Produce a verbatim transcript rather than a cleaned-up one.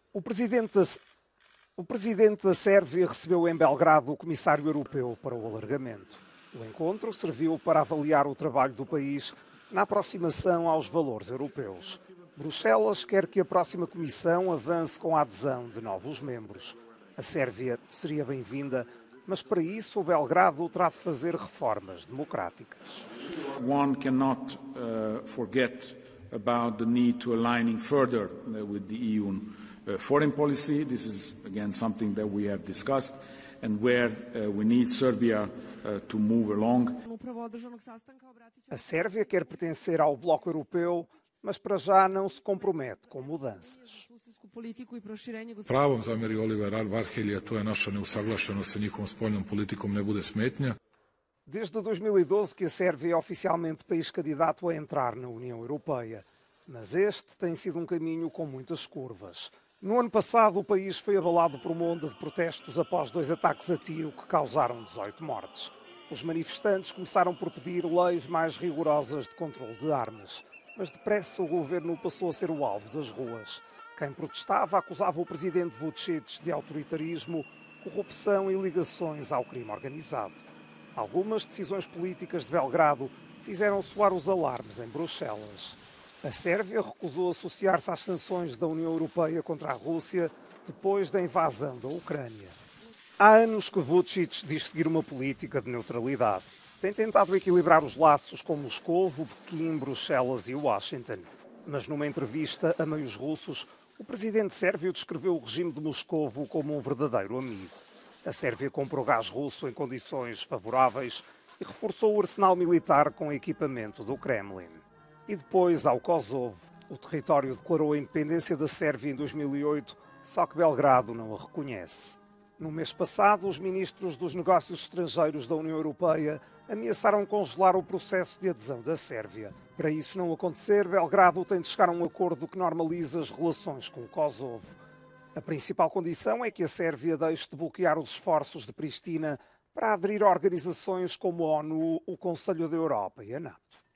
O presidente, da, o presidente da Sérvia recebeu em Belgrado o comissário europeu para o alargamento. O encontro serviu para avaliar o trabalho do país na aproximação aos valores europeus. Bruxelas quer que a próxima Comissão avance com a adesão de novos membros. A Sérvia seria bem-vinda, mas para isso o Belgrado terá de fazer reformas democráticas. One cannot uh, forget about the need to aligning further uh, with the E U uh, foreign policy. This is again something that we have discussed and where uh, we need Serbia uh, to move along. A Sérvia quer pertencer ao bloco europeu, mas para já não se compromete com mudanças. Pravom zamjeri Olivera Varhelji, to je naša neusaglašenost sa njihovom spoljnom politikom ne bude smetnja. Desde dois mil e doze que a Sérvia é oficialmente país candidato a entrar na União Europeia. Mas este tem sido um caminho com muitas curvas. No ano passado, o país foi abalado por uma onda de protestos após dois ataques a tiro que causaram dezoito mortes. Os manifestantes começaram por pedir leis mais rigorosas de controle de armas. Mas depressa o governo passou a ser o alvo das ruas. Quem protestava acusava o presidente Vučić de autoritarismo, corrupção e ligações ao crime organizado. Algumas decisões políticas de Belgrado fizeram soar os alarmes em Bruxelas. A Sérvia recusou associar-se às sanções da União Europeia contra a Rússia depois da invasão da Ucrânia. Há anos que Vučić diz seguir uma política de neutralidade. Tem tentado equilibrar os laços com Moscovo, Pequim, Bruxelas e Washington. Mas numa entrevista a meios russos, o presidente sérvio descreveu o regime de Moscovo como um verdadeiro amigo. A Sérvia comprou gás russo em condições favoráveis e reforçou o arsenal militar com equipamento do Kremlin. E depois ao Kosovo. O território declarou a independência da Sérvia em dois mil e oito, só que Belgrado não a reconhece. No mês passado, os ministros dos negócios estrangeiros da União Europeia ameaçaram congelar o processo de adesão da Sérvia. Para isso não acontecer, Belgrado tem de chegar a um acordo que normaliza as relações com o Kosovo. A principal condição é que a Sérvia deixe de bloquear os esforços de Pristina para aderir a organizações como a ONU, o Conselho da Europa e a NATO.